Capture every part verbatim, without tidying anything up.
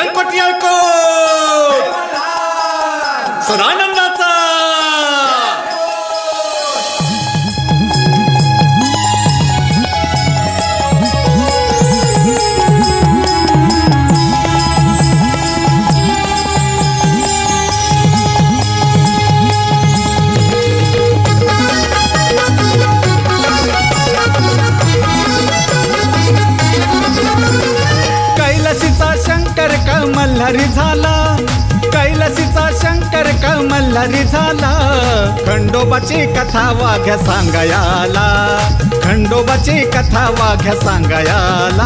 येळकोट येळकोट सदानंदाचा कैलासीचा शंकर कमल्हारी झाला, कैलासीचा शंकर कमल्हारी झाला, खंडोबाची कथा वाघ्या सांगायाला, खंडोबाची कथा वाघ्या सांगायाला.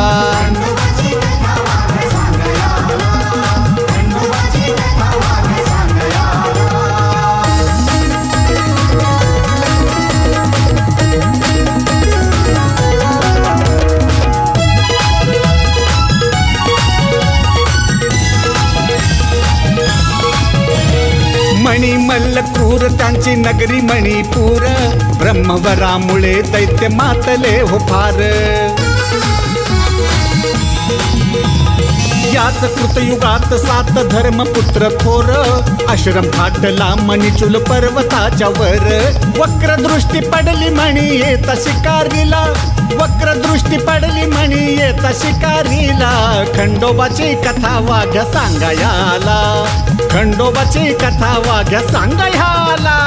मणिमल्ल क्रूर त्यांची नगरी मणिपूर, ब्रह्मवरामुळे दैत्य मातले हो फार. याच कृतयुगात सात धर्मपुत्र थोर, आश्रम थाटला मणिचूल पर्वताच्या वर. वक्रदृष्टी पडली मणी येता शिकारीला, वक्रदृष्टी पडली मणी येता शिकारीला, खंडोबाची कथा वाघ्या सांगायाला, खंडोबाची कथा वाघ्या सांगायाला.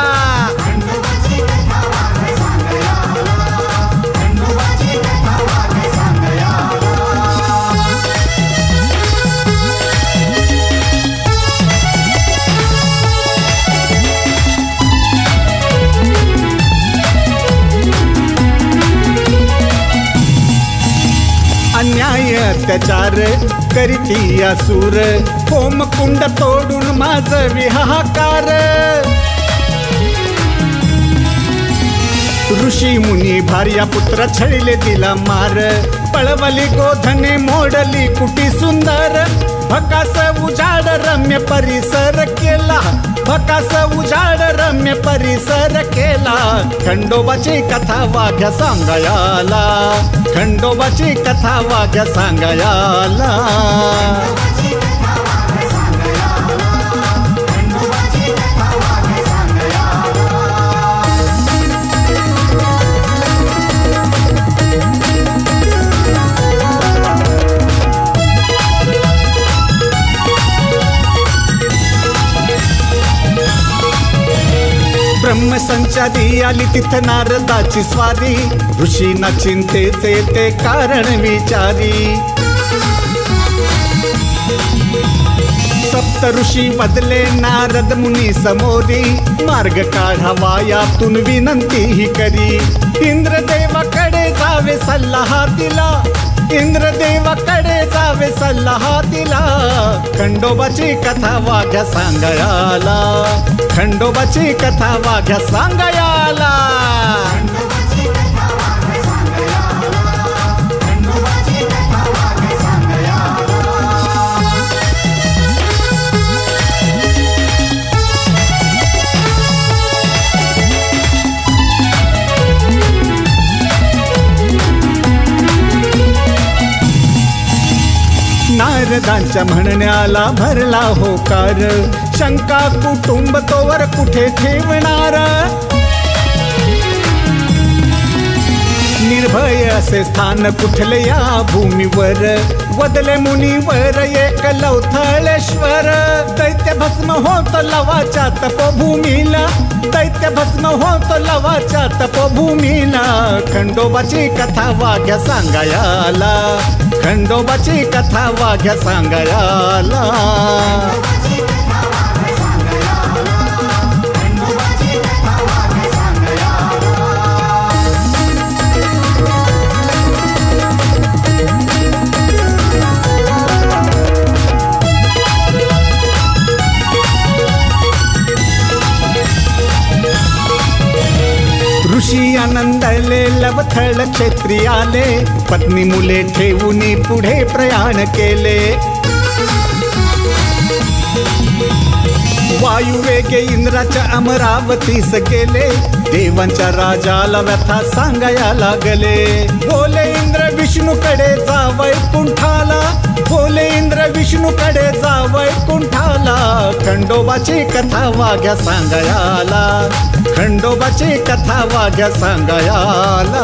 अन्याय अत्याचार करीती असुर, होमकुंड तोडून माझ विहाकार. ऋषी मुनी भार्या पुत्र छळले दिला मार, पळवली गोधने मोडली कुटी सुंदर. भकास उजाड रम्य परिसर केला, भकास उजाड रम्य परिसर केला, खंडोबाची कथा वाघ्या सांगायाला, खंडोबाची कथा वाघ्या सांगायाला. ब्रह्मसंचारी आली तिथं नारदाची स्वारी, ऋषींना चिंतेचे ते कारण विचारी. सप्त ऋषी बदले नारद मुनी समोरी, मार्ग काढावा यातून विनंती ही करी. इंद्रदेवाकडे जावे सल्ला दिला, इंद्रदेवाकडे जावे सल्ला दिला, खंडोबाची कथा वाघ्या सांगायाला, खंडोबाची कथा वाघ्या सांगायाला. नारदांच्या म्हणण्याला भरला होकार, शंका कुटुंब तोवर कुठे ठेवणार. निर्भय असे स्थान कुठले या भूमीवर, वदले मुनीवर एक लवथळेश्वर. दैत्य भस्म होत लवाच्या तपोभूमीला, दैत्य भस्म होत लवाच्या तपोभूमीला, खंडोबाची कथा वाघ्या सांगायाला, खंडोबाची कथा वाघ्या सांगायाला. ऋषी आनंदले लवथळ क्षेत्री आले, पत्नी मुले ठेवून पुढे प्रयाण केले. वायुवेगे इंद्राच्या अमरावतीस गेले, देवांच्या राजाला व्यथा सांगाया लागले. बोले इंद्र विष्णूकडे जा वैकुंठाला, बोले इंद्र विष्णूकडे खंडोबाची कथा वाघ्या सांगायाला, खंडोबाची कथा वाघ्या सांगायाला.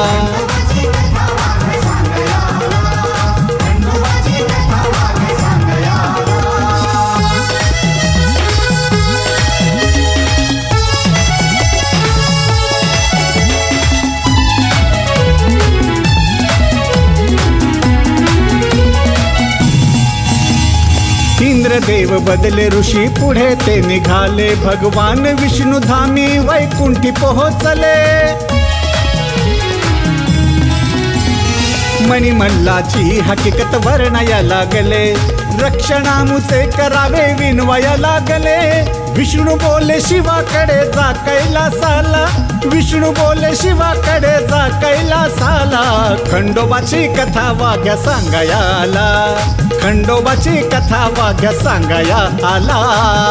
इंद्रदेव बदले ऋषी पुढे ते निघाले, भगवान विष्णू धामी वैकुंठी पोहोचले. मणिमल्लाची हकीकत वर्णाया लागले, रक्षणामुचे करावे विनवाया लागले. विष्णू बोले शिवाकडे जा कैलासाला, विष्णू बोले शिवाकडे जा कैलासाला. खंडोबाची कथा वाघ्या सांगायाला, खंडोबाची कथा वाघ्या सांगाया आला.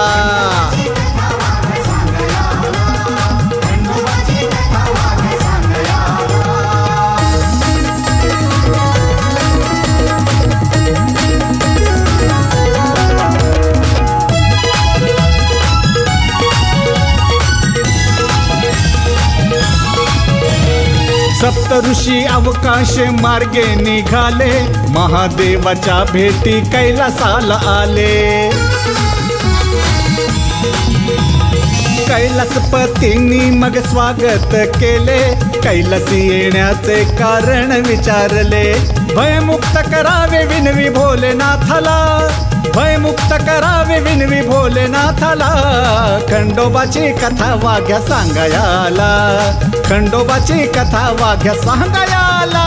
सप्त ऋषी अवकाश मार्गे निघाले, महादेवाच्या भेटी कैलासाला आले. कैलासपतींनी मग स्वागत केले, कैलासी येण्याचे कारण विचारले. भयमुक्त करावे विनवी भोलेनाथाला, भयमुक्त करावे विनवी भोलेनाथाला. खंडोबाची कथा वाघ्या सांगायाला, खंडोबाची कथा वाघ्या सांगायाला.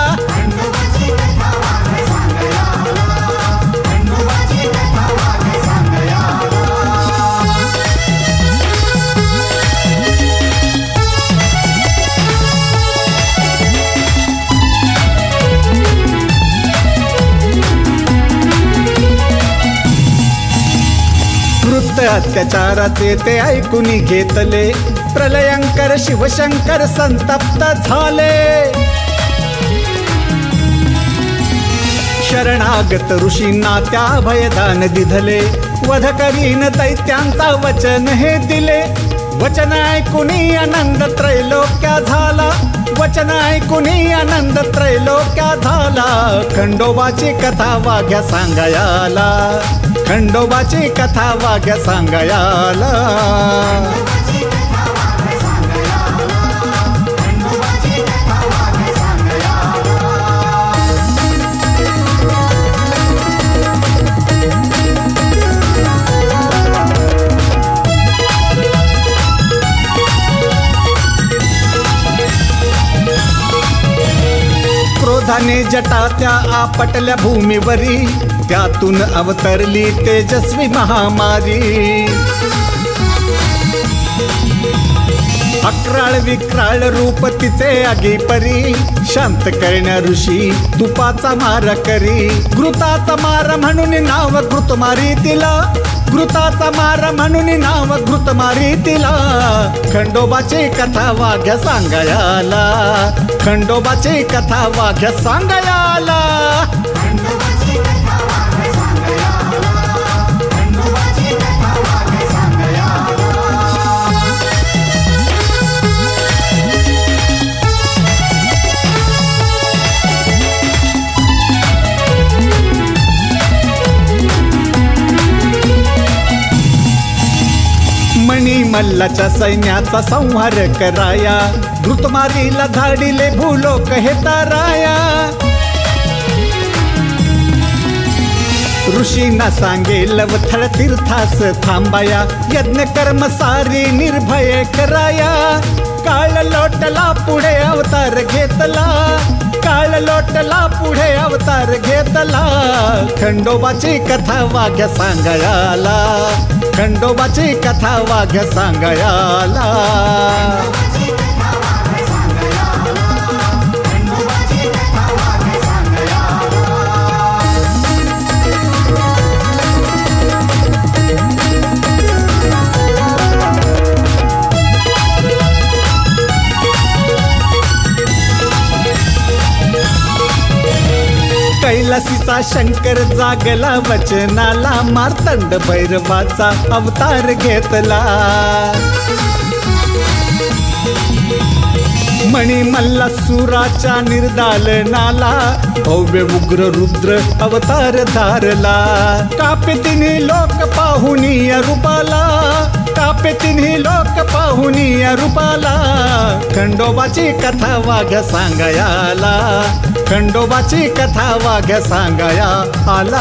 वृत्त अत्याचाराचे ते ऐकून घेतले, प्रलयंकर शिवशंकर संतप्त झाले. शरणागत ऋषींना त्या भयदान दिधले, वध करीन दैत्यांचा वचन हे दिले. वचन ऐकून आनंद त्रैलोक्या झाला, वचन ऐकून आनंद त्रैलोक्या झाला. खंडोबाची कथा वाघ्या सांगायाला, खंडोबाची कथा वाघ्या सांगायाला. क्रोधाने जटा त्या आपटल्या भूमीवरी, त्यातून अवतरली तेजस्वी महामारी. अक्राळ विक्राळ रूप तिचे आगीपरी, शांत करण्या ऋषी तुपाचा मार करी. घृताचा मार म्हणून नाव घृतमारी तिला, घृताचा मार म्हणून नाव घृतमारी तिला. खंडोबाची कथा वाघ्या सांगायाला, खंडोबाची कथा वाघ्या सांगायाला. मल्लाच्या सैन्याचा संहार कराया, घृतमारीला धाडिले भूलोक हे ताराया. ऋषींना सांगे लवथळ तीर्थास थांबाया, यज्ञ कर्म सारी निर्भय कराया. काळ लोटला पुढे अवतार घेतला, काळ लोटला पुढे अवतार घेतला. खंडोबाची कथा वाघ्या सांगायाला, खंडोबाची कथा वाघ्या सांगायाला. कैलासीचा शंकर जागला वचनाला, मार्तंड भैरवाचा अवतार घेतला. मणिमल्ला सुराच्या निर्दालनाला, भव्य उग्र रुद्र अवतार धारला. कापे तिन्ही लोक पाहुनी या रूपाला, कापे तिन्ही लोक पाहुनी या रूपाला. खंडोबाची कथा वाघ सांगायाला, खंडोबाची कथा वाघ सांगाया आला.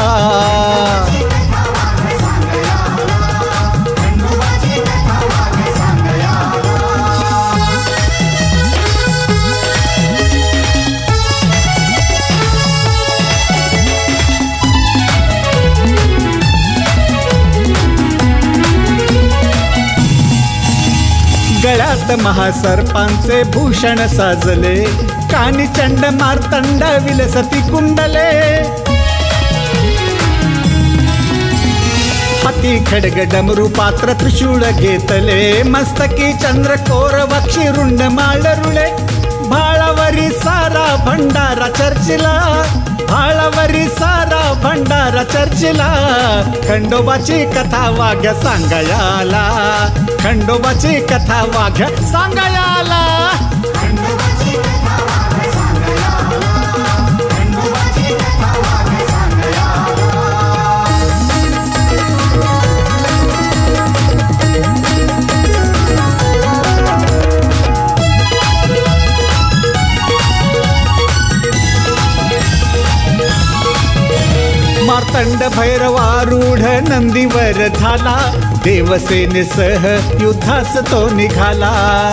गळ्यात महासर्पांचे भूषण साजले, कानी चंड मार्तंड विलसती कुंडले. हाती खड्ग डमरू पात्र त्रिशूळ घेतले, मस्तकी चंद्रकोर वक्षी रुंड माळरुळे. भाळावरी सारा भंडारा चर्चिला, भाळावरी सारा भंडारा चर्चिला. खंडोबाची कथा वाघ सांगायाला, खंडोबाची कथा वाघ सांगायाला. मार्तंड भैरवारूढ नंदीवर झाला, देवसेनेसह युद्धास तो निघाला.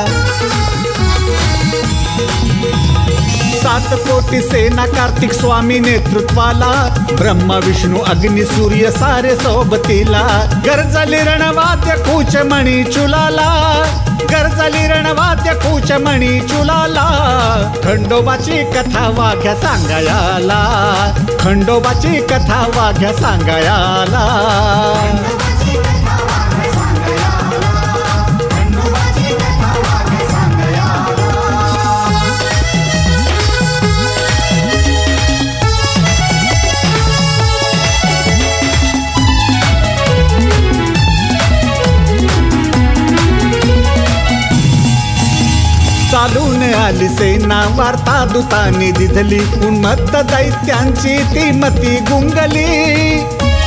सात कोटी सेना कार्तिक स्वामी नेतृत्वाला, ब्रह्मा विष्णू अग्नि सूर्य सारे सोबतीला. गरजली रणवाद्य कूच मणी चुलाला, गरजली रणवाद्य कूच मणी चुलाला. खंडोबाची कथा वाघ सांगायाला, खंडोबाची कथा वाघ सांगायाला. चालून आली सेना वार्ता दूतांनी दिधली, उन्मत्त दैत्यांची ती मती गुंगली.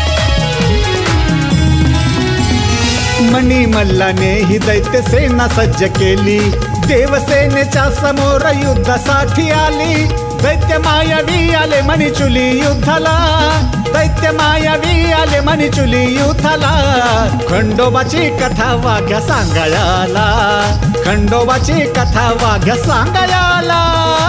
मणिमल्लाने ही दैत्य सेना सज्ज केली, देवसेनेच्या समोर युद्धासाठी आली. दैत्य मायावी आले मणिचुली युद्धाला, दैत्य मायावी आले मणिचुली युद्धाला. खंडोबाची कथा वाघ सांगायाला, खंडोबाची कथा वाघ सांगायाला.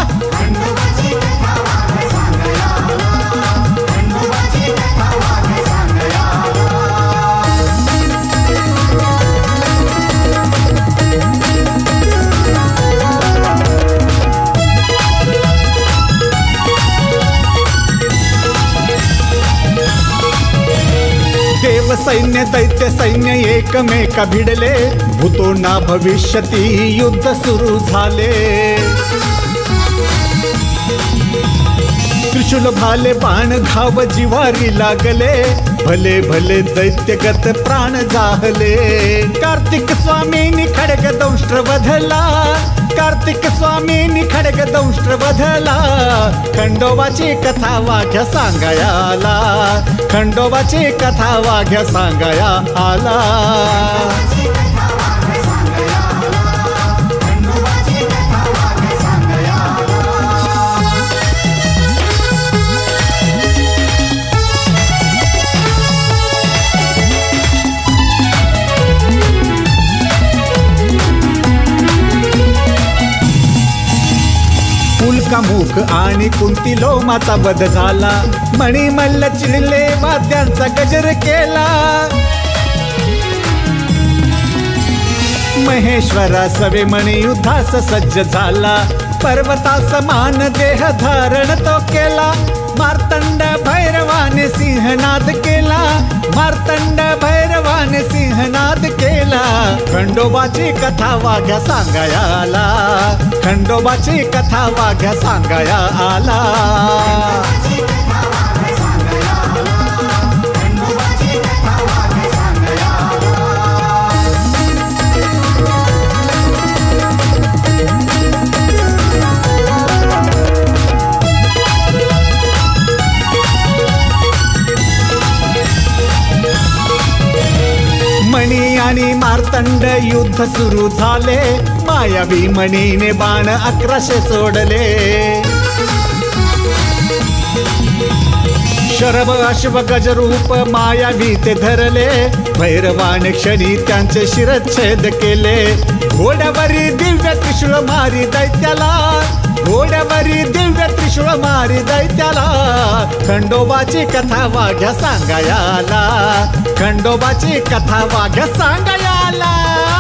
देव सैन्य दैत्य सैन्य एकमेका भिडले, भूतो ना भविष्यती युद्ध सुरू झाले. त्रिशूल भाले बाण घाव जिवारी लागले, भले भले दैत्यगत प्राण जाहले. कार्तिक स्वामींनी खड्ग दंष्ट्र वधला, कार्तिक स्वामींनी खड्ग दंष्ट्र वधला. खंडोबाची कथा वाघ सांगायाला, खंडोबाची कथा वाघ सांगाया आला. मुख आणि कुंती लोमाचा वध झाला, मणिमल्ल चिडले वाद्यांचा गजर केला. महेश्वरा सवे मणी युद्धास सज्ज झाला, पर्वता समान देह धारण तो केला. मार्तंड भैरवाने सिंहनाद केला, मार्तंड भैरवाने सिंहनाद केला. खंडोबाची कथा वाघ सांगायाला, खंडोबाची कथा वाघ सांगाया आला. आणि मार्तंड युद्ध सुरू झाले, मायावी मणीने बाण अकराशे सोडले. शरभ अश्व गजरूप मायावी ते धरले, भैरवाने क्षणी त्यांचे शिरच्छेद केले. घोड्यावरी दिव्य त्रिशूळ मारी दैत्याला, घोड्यावरी दिव्य त्रिशूळ मारी दैत्याला. खंडोबाची कथा वाघ्या सांगायाला, खंडोबाची कथा वाघ्या सांगायाला.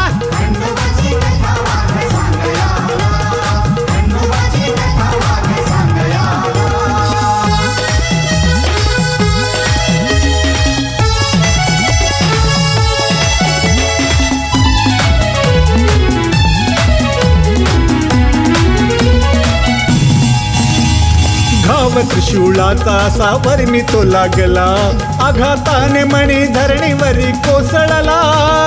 घाव त्रिशूळाचा असा वर्मी तो लागला, आघाताने मणी धरणीवरी कोसळला.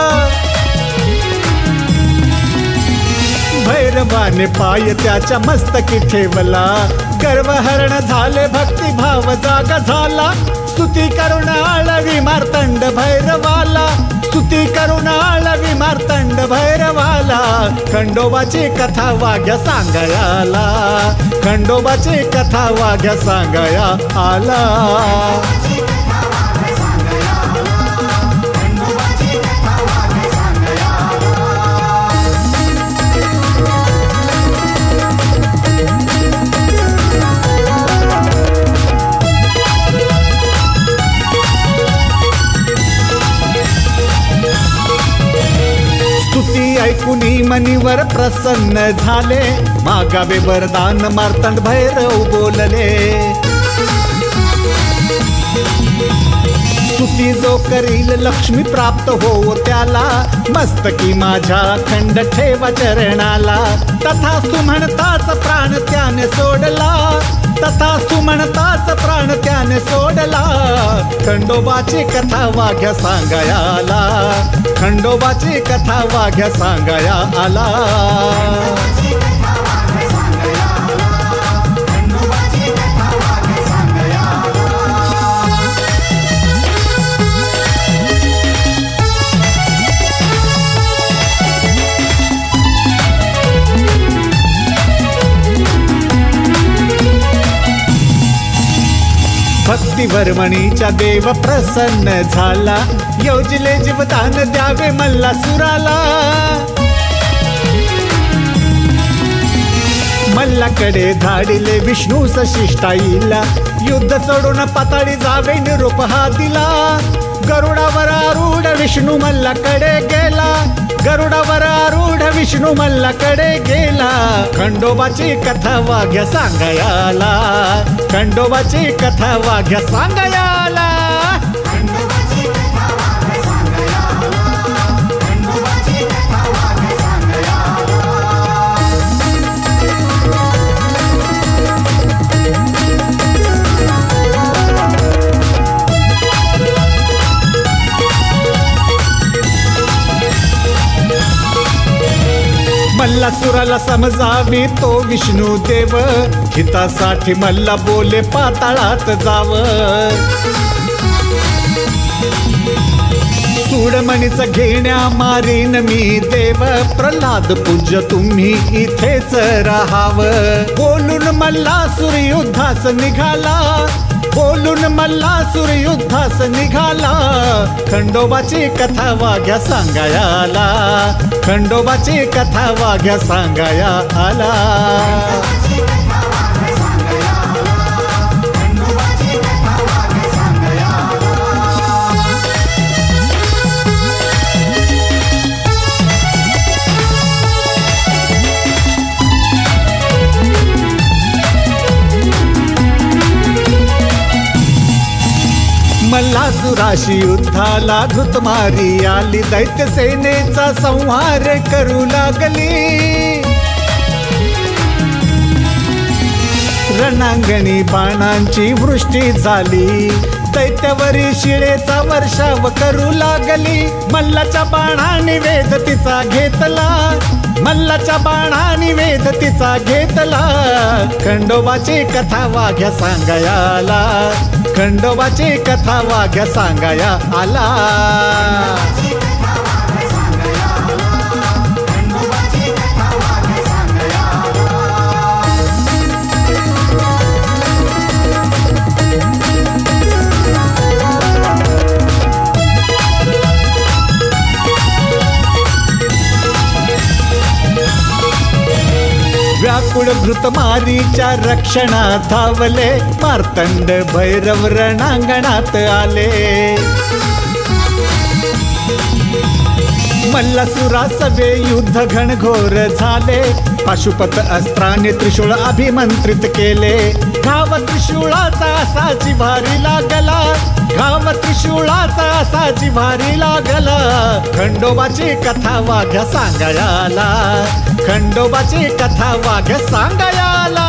भैरवाने पाय त्याच्या मस्तकी ठेवला, गर्वहरण झाले भक्तिभाव जागा झाला. स्तुती करुण आळवी मार्तंड भैरवाला, स्तुती करुण आळवी मार्तंड भैरवाला. खंडोबाची कथा वाघ्या सांगायाला, खंडोबाची कथा वाघ्या सांगाया आला. स्तुती ऐकुनी मनीवर प्रसन्न झाले, मागावे वरदान मार्तंड भैरव बोलले. स्तुती जो करील लक्ष्मी प्राप्त हो त्याला, मस्तकी माझ्या खंड ठेवा चरणाला. तथास्तु म्हणताच प्राण त्याने सोडला, तथास्तु म्हणताच प्राण त्याने सोडला. खंडोबाची कथा वाघ्या सांगायाला, खंडोबाची कथा वाघ्या सांगाया आला. भक्तिवर्मणीच्या देव प्रसन्न झाला, योजिले जीवदान द्यावे मल्लासुराला. मल्लाकडे धाडिले विष्णूस शिष्टाईला, युद्ध सोडून पाताळी जावे निरोप हा दिला. गरुडावर आरूढ विष्णू मल्लाकडे गेला, गरुडावर आरूढ विष्णू मल्लाकडे गेला. खंडोबाची कथा वाघ्या सांगायाला, खंडोबाची कथा वाघ्या सांगायाला. मल्लासुराला समजावी तो विष्णू देव, हितासाठी मल्ला बोले पाताळात जाव. सूडमणीच घेण्या मारीन मी देव, प्रल्हाद पूज्य तुम्ही इथेच राहाव. बोलून मल्लासुर युद्धास निघाला, बोलून मल्लासुर युद्धास निघाला. खंडोबाची कथा वाघ्या सांगायाला, खंडोबाची कथा वाघ्या सांगाया आला. मल्लासुराशी युद्धाला घुतमारी आली, दैत्य सेनेचा संहार करू लागली. रणांगणी बाणांची वृष्टी झाली, दैत्यावरी शिळेचा वर्षाव करू लागली. मल्लाच्या बाणाने वेध तिचा घेतला, मल्लाच्या बाणाने वेध तिचा घेतला. खंडोबाची कथा वाघ्या सांगायाला, खंडोबाची कथा वाघ्या सांगाया आला. व्याकुळ घृतमारीच्या रक्षणात धावले, मार्तंड भैरव रणांगणात आले. मल्लसुरा सवे युद्ध घनघोर झाले, पाशुपत अस्त्राने त्रिशूळ अभिमंत्रित केले. घाव त्रिशूळाचा असा जिव्हारी लागला, घाव त्रिशूळाचा असा जिव्हारी लागला. खंडोबाची कथा वाघ्या सांगायाला, खंडोबाची कथा वाघ्या सांगायाला.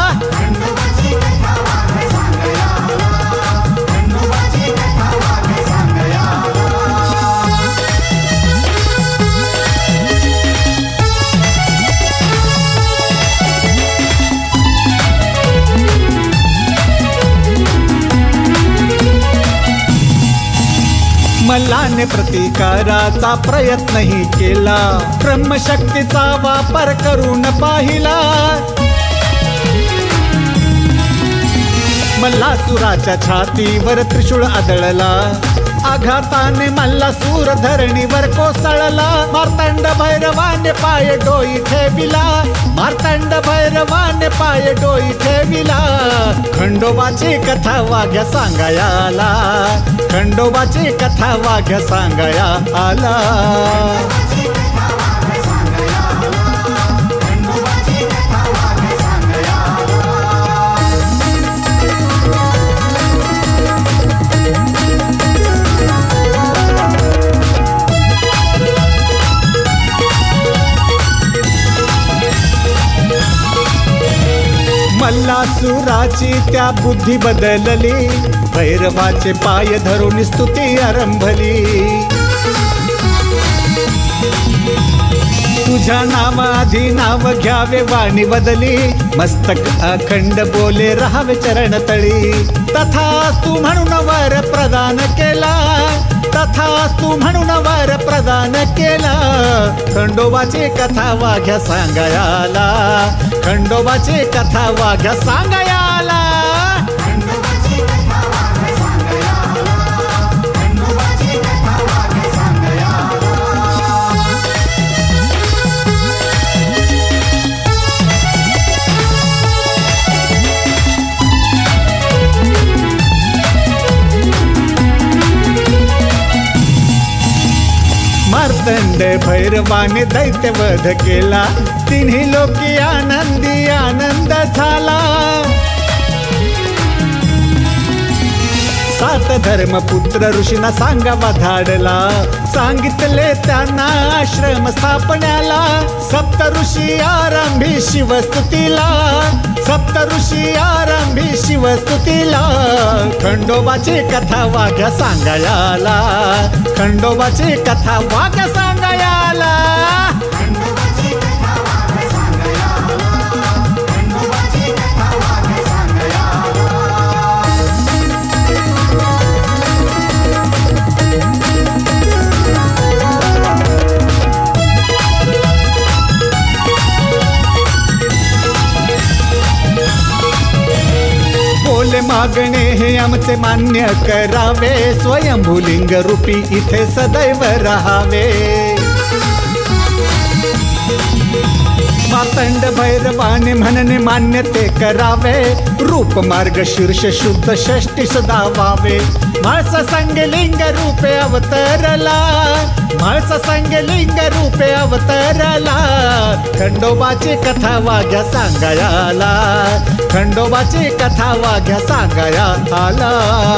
मल्लाने प्रतिकाराचा प्रयत्नही केला, ब्रह्मशक्तीचा वापर करून पाहिला. मल्लासुराच्या छातीवर त्रिशूळ आदळला, आघाताने मल्लासूर धरणीवर कोसळला. मार्तंड भैरवाने पाय डोई ठेविला, मार्तंड भैरवाने पाय डोई ठेविला. खंडोबाची कथा वाघ्या सांगायाला, खंडोबाची कथा वाघ्या सांगाया आला. मल्लासुराची त्या बुद्धी बदलली, भैरवाचे पाय धरून स्तुती आरंभली. तुझ्या नावाधी नाव घ्यावे वाणी बदली, मस्तक अखंड बोले राहावे चरण तळी. तथास्तु म्हणून वर प्रदान केला, तथास्तु म्हणून वर प्रदान केला. खंडोबाची कथा वाघ्या सांगायाला, खंडोबाची कथा वाघ्या सांगायाला. मार्तंड भैरवाने दैत्यवध केला, तिन्ही लोकी आनंदी आनंद झाला. सात धर्मपुत्र ऋषींना सांगावा धाडला, सांगितले त्यांना आश्रम स्थापण्याला. सप्त ऋषी आरंभी शिवस्तुतीला, सप्त ऋषी आरंभी शिवस्तुतीला. खंडोबाची कथा वाघ्या सांगायाला, खंडोबाची कथा वाघ्या सांगायाला. बोले मागणे हे आमचे मान्य करावे, स्वयंभूलिंग रूपी इथे सदैव राहावे. मार्तंड भैरवाने म्हणणे मान्य ते करावे, रूप मार्ग शीर्ष शुद्ध षष्टी सदावावे. माळस संग लिंग रूपे अवतरला, माळस संग लिंग रूपे अवतरला. खंडोबाची कथा वाघ्या सांगायाला, खंडोबाची कथा वाघ्या सांगाया आला.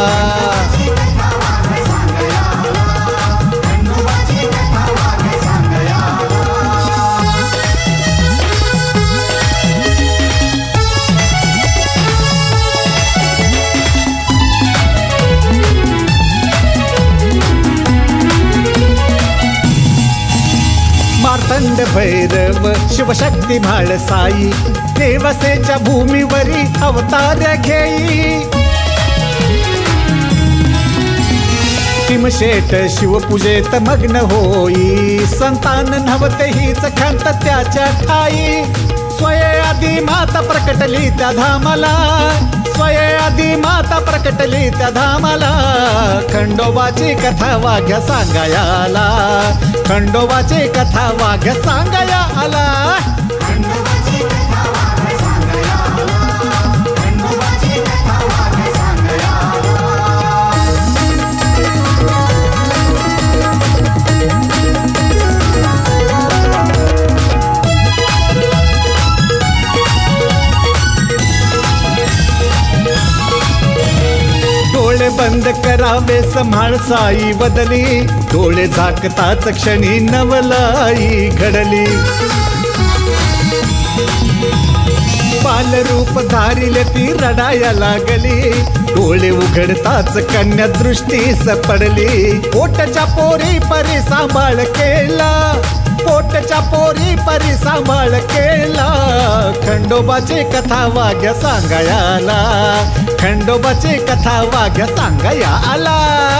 मार्तंड भैरव शिवशक्ती म्हाळसाई, देवसेच्या भूमीवरी अवतार घेई. किमशेट शिवपूजेत मग्न होई, संतान नव्हते हीच खंत त्याच्या ठाई. स्वये आधी माता प्रकटली त्या धामाला, स्वये आधी माता प्रकटली त्या धामाला. खंडोबाची कथा वाघ्या सांगायाला, खंडोबाची कथा वाघ्या सांगाया आला. बंद करावे संभाळ साई बदली, डोळे झाकताच क्षणी नवलाई घडली. बालरूप धारिले ती रडाया लागली, डोळे उघडताच कन्या दृष्टीस पडली. पोटच्या पोरी परी सांभाळ केला, पोटच्या पोरी परी सांभाळ केला. खंडोबाची कथा वाघ्या सांगायाला, खंडोबाची कथा वाघ्या सांगायाला.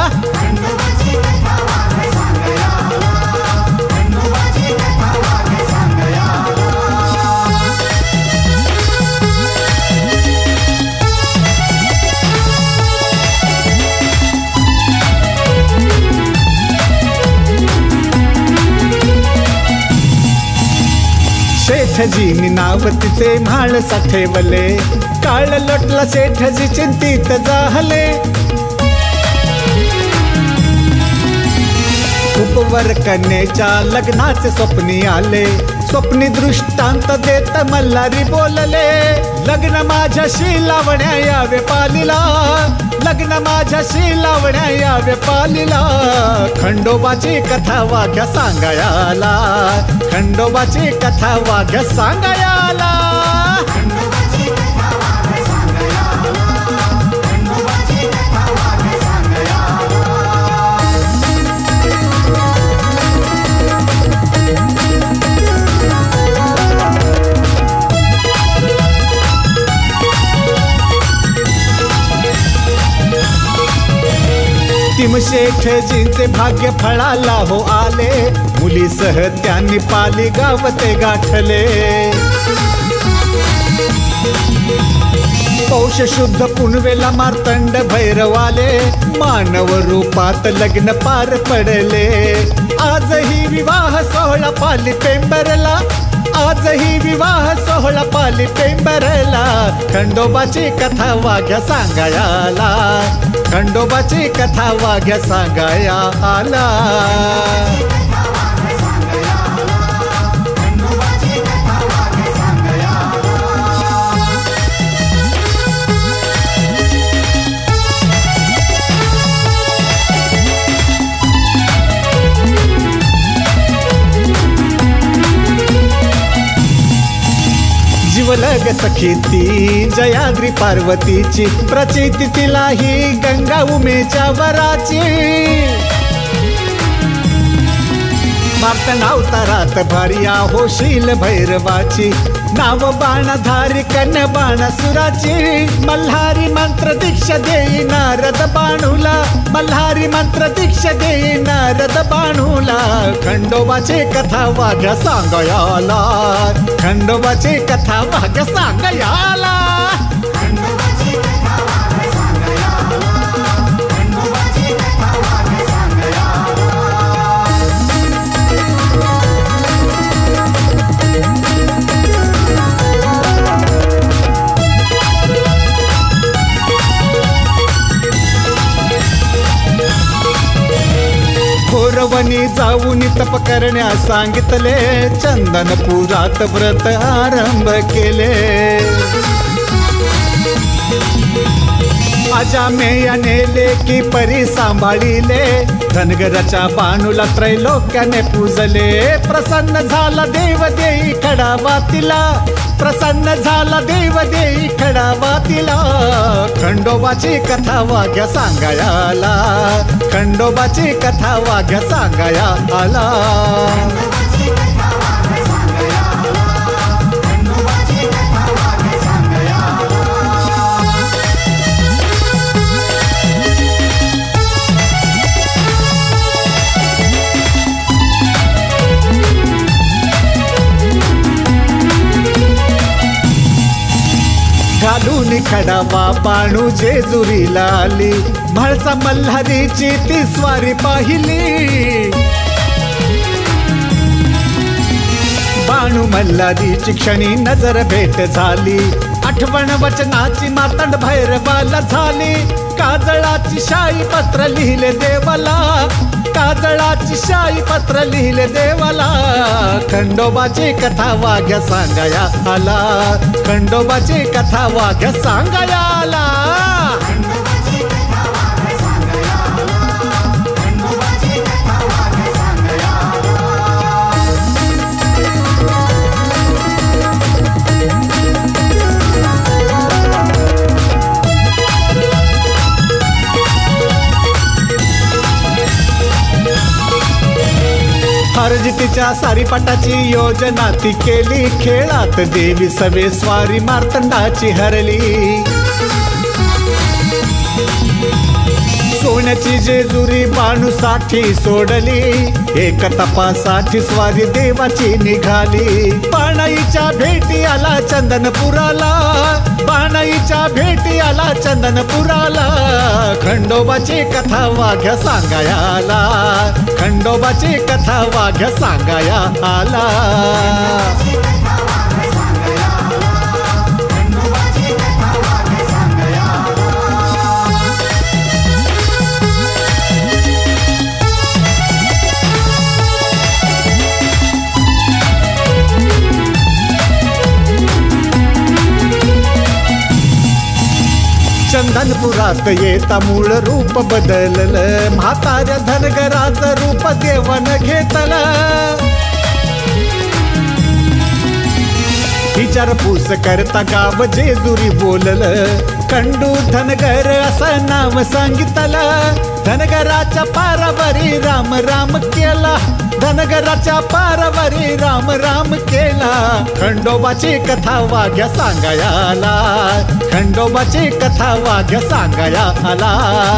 सेठजीनी नाव तिचे म्हाळ साठेवले, काळ लोटला सेठजी चिंतित झाले. उपवर कन्येच्या लग्नाचे स्वप्नी आले, स्वप्नी दृष्टांत देत मल्हारी बोलले. लग्न माझ्याशी लावण्या यावे पालीला, लग्न माझ्याशी लावण्या यावे पालीला. खंडोबाची कथा वाघ्या सांगायाला, खंडोबाची कथा वाघ्या सांगायाला. तिम शेठजींचे भाग्य फळाला हो आले, मुलीसह त्यांनी पाली गाव ते गाठले. पौष शुद्ध पुनवेला मार्तंड भैरवाले, मानव रूपात लग्न पार पडले. आजही विवाह सोहळा पाली पेंबरला, आजही विवाह सोहळा पाली पेंबरला. खंडोबाची कथा वाघ्या सांगायाला, खंडोबाची कथा वाघ्या सांगायाला. जीवलग सखी ती जयाद्री पार्वतीची, प्रचिती तिलाही गंगा उमेच्या वराची. मार्तंड अवतारात भार्या होशील भैरवाची, नाव बाणधारी कन्या बाणासुराची. मल्हारी मंत्र दीक्षा देई नारद बाणूला, मल्हारी मंत्र दीक्षा देई नारद बाणूला. खंडोबाची कथा वाघ्या सांगायाला, खंडोबाची कथा वाघ्या सांगायाला. घोरवनी जाऊन तप करण्यास सांगितले, चंदनपुरात व्रत आरंभ केले. अजामेयाने लेकी परी सांभाळिले, धनगराच्या बाणूला त्रैलोक्याने पूजले. प्रसन्न झाला देव देई खडावा तिला, प्रसन्न झाला देव देई खडावा तिला. खंडोबाची कथा वाघ्या सांगायाला, खंडोबाची कथा वाघ्या सांगायाला. घालून खडावा बाणू जेजुरीला आली, म्हाळसा मल्हारीची ती स्वारी पाहिली. बाणू मल्हारीची क्षणी नजर भेट झाली, आठवण वचनाची मार्तंड भैरवाला झाली. काजळाची शाई पत्र लिहिले देवाला, काजळाची शाई पत्र लिहिले देवाला. खंडोबाची कथा वाघ्या सांगायाला, खंडोबाची कथा वाघ्या सांगायाला. हरजितीच्या सारीपाटाची योजना ती केली, खेळात देवी सवे स्वारी मार्तंडाची हरली. सोन्याची जेजुरी बाणूसाठी सोडली, एक तपासाठी स्वारी देवाची निघाली. बाणाईच्या भेटी आला चंदनपुराला, बाणाईच्या भेटी आला चंदनपुराला. खंडोबाची कथा वाघ्या सांगायाला, खंडोबाची कथा वाघ्या सांगाया आला. चंदनपुरात येता मूळ रूप बदललं, म्हाताऱ्या धनगराचं रूप देवन घेतलं. विचारपूस करता गाव जेजुरी बोललं, खंडू धनगर असं नाव सांगितलं. धनगराच्या पारावरी राम राम केला, धनगराच्या पारावरी राम राम केला. खंडोबाची कथा वाघ्या सांगायाला, खंडोबाची कथा वाघ्या सांगाया आला.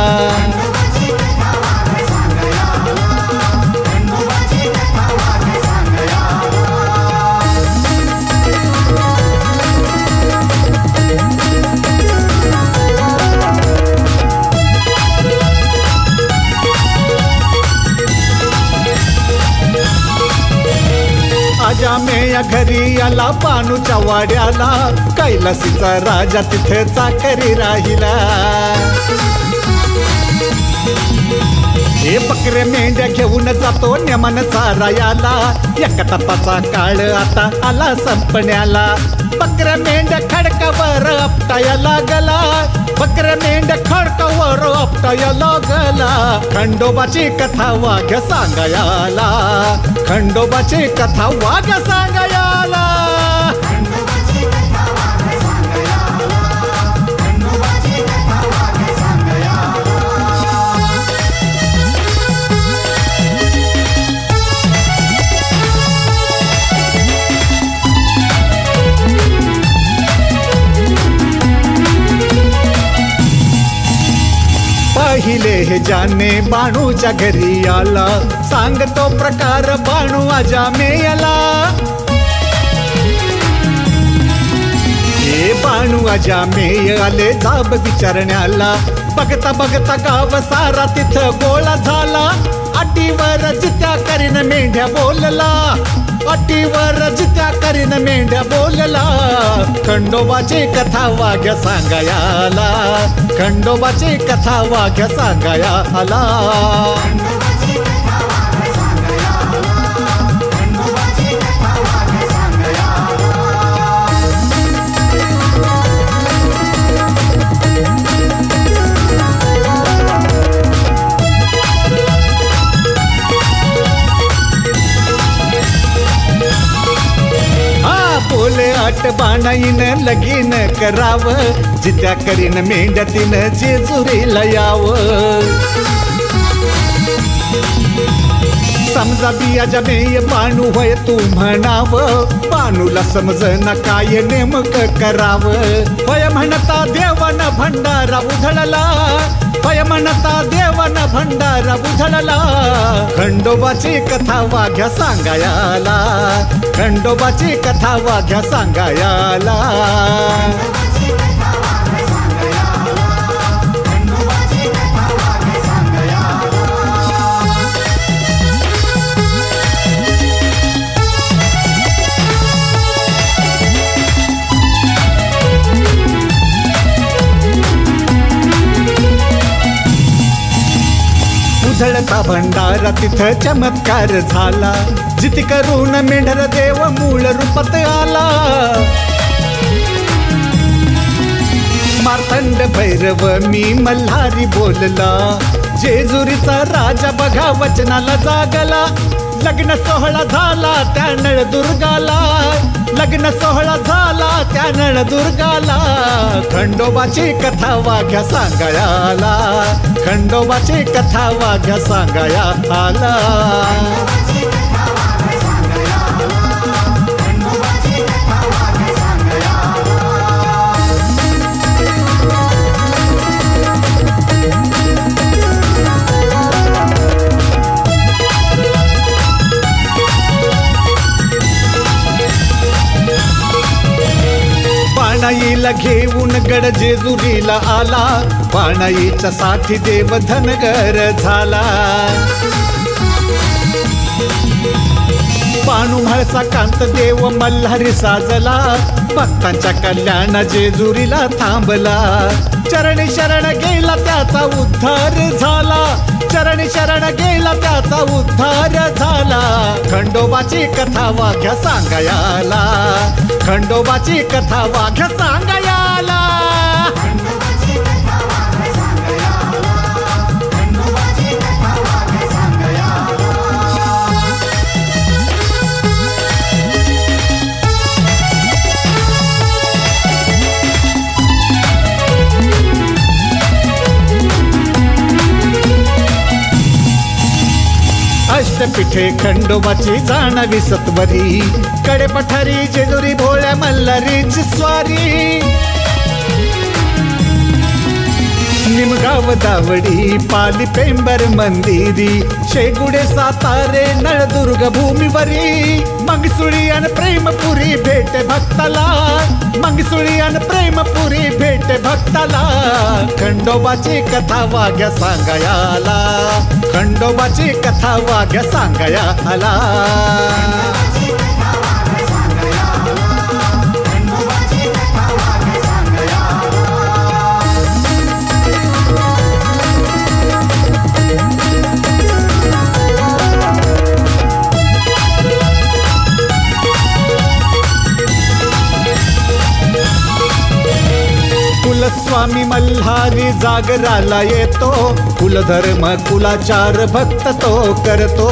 आजामेया घरी आला बाणूच्या वाड्याला, कैलासीचा राजा तिथे चाकरी राहिला. हे बकरे मेंढ्या घेऊन जातो नेमान चारायाला, एका तपाचा काळ आता आला संपण्याला. बकऱ्या मेंढ्या खडकावर आपटाया लागला, बकऱ्या मेंढ्या खडकावर आपटाया लागला. खंडोबाची कथा वाघ्या सांगायाला, खंडोबाची कथा वाघ्या सांगायाला. पहिले हे जाने बाणूच्या घरी आला, सांगतो प्रकार बाणू अजामेयाला. हे बाणू अजामेय आले जाब विचारण्याला, बघता बघता गाव सारा तिथं गोळा झाला. अटीवर जित्या करीन मेंढ्या बोलला, अटीवर जित्या करीन मेंढ्या बोलला. खंडोबाची कथा वाघ्या सांगायाला, खंडोबाची कथा वाघ्या सांगाया आला. बोले आठ बाणाईन लगीन करावं, जित्या करीन मेंढ्या तिनं जेजुरीला यावं. समजा बिया जमेय बाणू होय तू म्हणावं, बाणूला समजना काय नेमकं करावं. होय म्हणता देवन भंडारा उधळला, होय म्हणता देवन भंडारा उधळला. खंडोबाची कथा वाघ्या सांगायाला, खंडोबाची कथा वाघ्या सांगायाला. उधळता भंडारा तिथं चमत्कार झाला, जिती करून मेंढर देव मूळ रूपात आला. मार्तंड भैरव मी मल्हारी बोलला, जेजुरीचा राजा बघा वचनाला जागला. लग्न सोहळा झाला त्या नळदुर्गाला, लग्न सोहळा झाला त्या नळदुर्गाला. खंडोबाची कथा वाघ्या सांगायाला, खंडोबाची कथा वाघ्या सांगाया आला. घेऊन गड जेजुरीला आला, पाणाईच्या साठी देव धनगर झाला. पाणू म्हाळसा कांत देव मल्हारी साजला, भक्तांच्या कल्याण जेजुरीला थांबला. चरणी शरण गेला त्याचा उद्धार झाला, चरणी शरण गेला त्याचा उद्धार झाला. खंडोबाची कथा वाघ्या सांगायाला, खंडोबाची कथा वाघ्या सांगायाला. अष्टपीठे खंडोबाची जाणावी सत्वरी, कडे पठारी जेजुरी भोळ्या मल्हारीची स्वारी. निमगाव दावडी पाली पेंबर मंदिरी, शेगुडे सातारे नळदुर्ग भूमीवरी. मंगसुळी अन प्रेमपुरी भेटे भक्ताला, मंगसुळी अन प्रेमपुरी भेटे भक्ताला. खंडोबाची कथा वाघ्या सांगायाला, खंडोबाची कथा वाघ्या सांगायाला. कुलस्वामी मल्हारी जागराला येतो, कुलधर्म कुलाचार भक्त तो करतो.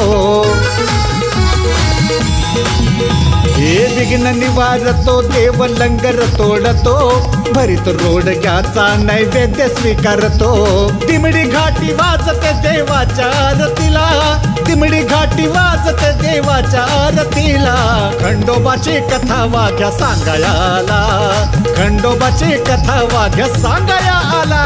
हे विघ्न निवारतो देव लंगर तोडतो, भरीत रोडग्याचा नैवेद्य स्वीकारतो. दिमडी घाटी वाजते देवाच्या आरतीला, दिमडी घाटी वाजते देवाच्या आरतीला. खंडोबाची कथा वाघ्या सांगायाला, खंडोबाची कथा वाघ्या सांगायाला.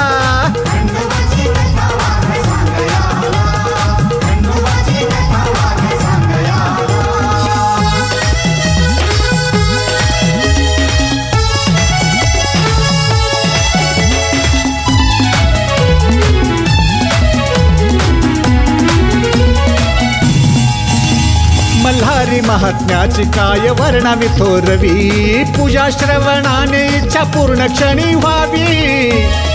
मल्हारी महात्म्याची काय वर्णावी थोरवी, पूजा श्रवणाने इच्छा पूर्ण क्षणी व्हावी.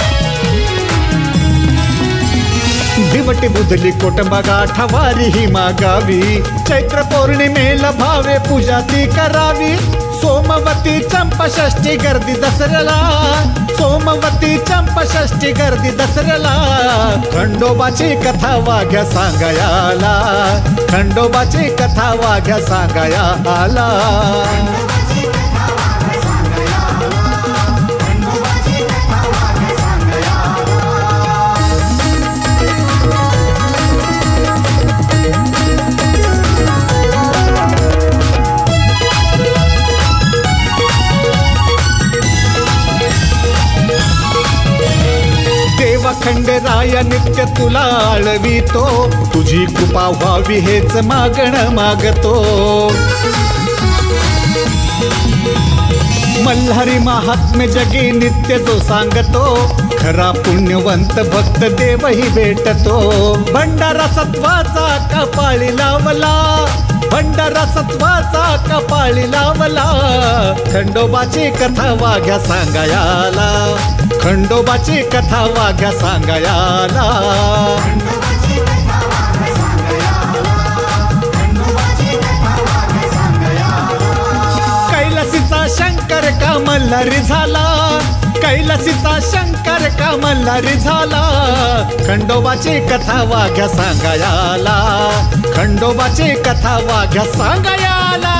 दिवटी बुधली कोटंबा गाठवारी ही मागावी, चैत्र पौर्णिमेला भावे पूजा ती करावी. सोमवती चंपाषष्ठी गर्दी दसऱ्याला, सोमवती चंपाषष्ठी गर्दी दसऱ्याला. खंडोबाची कथा वाघ्या सांगायाला, खंडोबाची कथा वाघ्या सांगायाला. खंडेराया नित्य तुला आळवितो, तुझी कृपा व्हावी हेच मागण मागतो. मल्हारी महात्म्य जगी नित्य जो सांगतो, खरा पुण्यवंत भक्त देवही भेटतो. भंडारा सत्वाचा कपाळी लावला, भंडारा सत्वाचा कपाळी लावला. खंडोबाची कथा वाघ्या सांगायाला, खंडोबाची कथा वाघ्या सांगायाला. कैलासीचा शंकर का मल्हारी झाला, कैलासीचा शंकर का मल्हारी झाला. खंडोबाची कथा वाघ्या सांगायाला, खंडोबाची कथा वाघ्या सांगायाला.